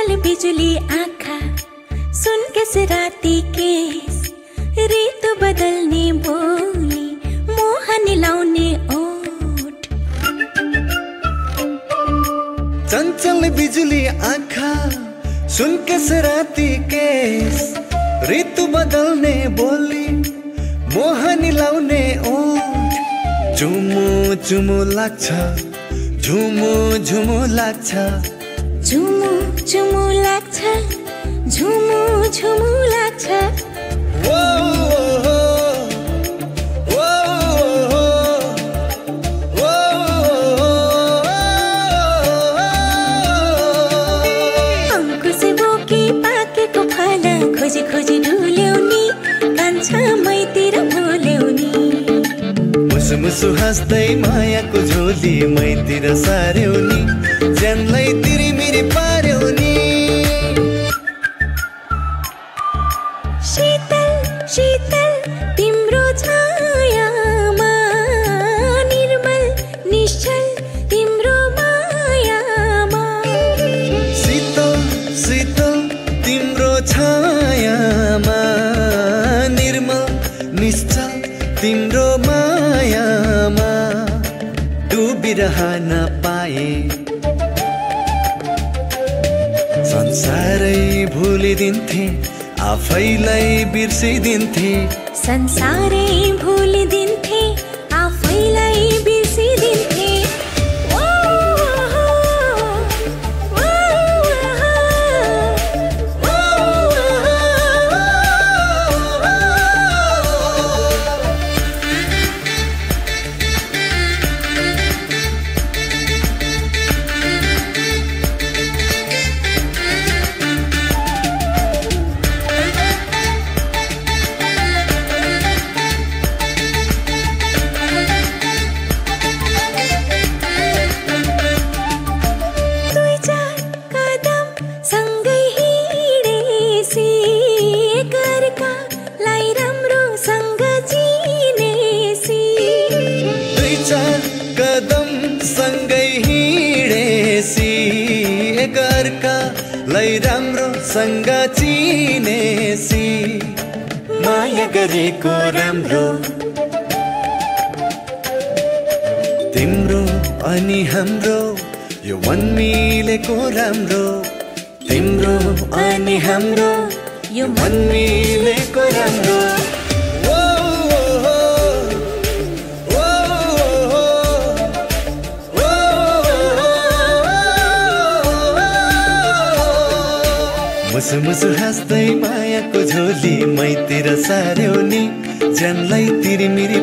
चंचल बिजुली आँखा, सुन कैसे राती केस, ऋतु बदलने बोली, मोहन लाउने ओठ। चंचल बिजुली आँखा, सुन कैसे राती केस, ऋतु बदलने बोली, मोहन लाउने ओठ। झुमु झुमु लाग्छ, झुमु झुमु लाग्छ, झुमु झुमु लाग्छ, झुमु झुमु लाग्छ। ओ ओ ओ अंकुशे बोकी पाकेको फल खोजी खोजी डुल्याउनी, कान्छा मैतिर बोल्याउनी। मुसु मुसु हाँस्दै मायाको झोली मैतिर सार्यौनी, ज्यानलाई तिरिमिरी पार्यौनी। शीतल शीतल तिम्रो छायामा, निर्मल निश्चल तिम्रो मायामा। शीतल शीतल तिम्रो छायामा, निर्मल निश्चल तिम्रो मायामा। डुबिरहन पाए संसारै भुलिदिन्थे, आफैलाई बिर्सिदिन्थे। संसारै भुलिदिन्थे, आफैलाई बिर्सिदिन्थे। कदम सँगै हिँडेसी, एकअर्कालाई राम्रोसँग चिनेसी। माया गरेको राम्रो तिम्रो अनि हाम्रो, यो मन मिलेको राम्रो। तिम्रो अनि हाम्रो, यो मन मिलेको राम्रो। मुसु मुसु हाँस्दै मायाको झोली मैतिर सार्यौनी, ज्यानलाई तिरिमिरी